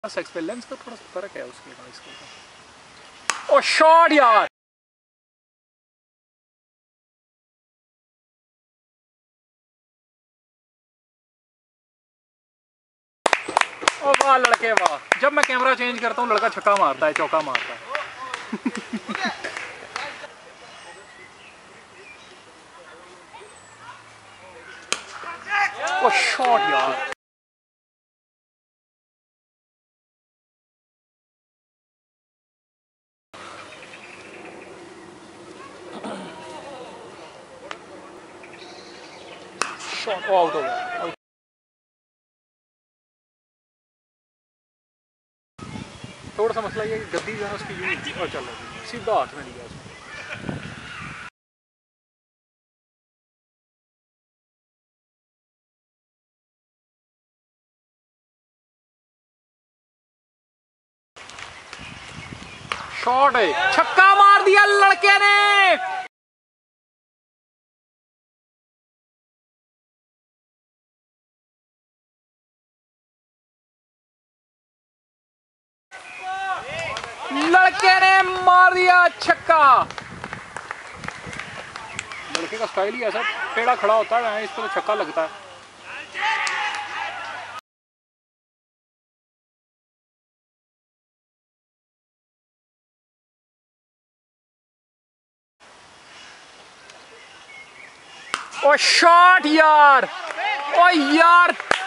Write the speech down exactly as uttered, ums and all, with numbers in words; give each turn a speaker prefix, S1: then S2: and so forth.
S1: Sex पे lens का थोड़ा सा फर्क है उसके का इसके का। ओ शॉट यार, ओ वाह लड़के वाह। जब मैं कैमरा चेंज करता हूँ लड़का छक्का मारता है, चौका मारता है। ओ शॉट यार, शॉट आउट हो गया। थोड़ा सा मसला ये है कि गद्दी जो है उसकी यूं और चल रही सीधा हाथ में लिया उसने। शॉट है, छक्का मार दिया लड़के ने। लड़के ने मार दिया छक्का। लड़के का स्टाइल ही ऐसा टेढ़ा खड़ा होता है, इस पर तो छक्का लगता है। ओ शॉट यार, ओ यार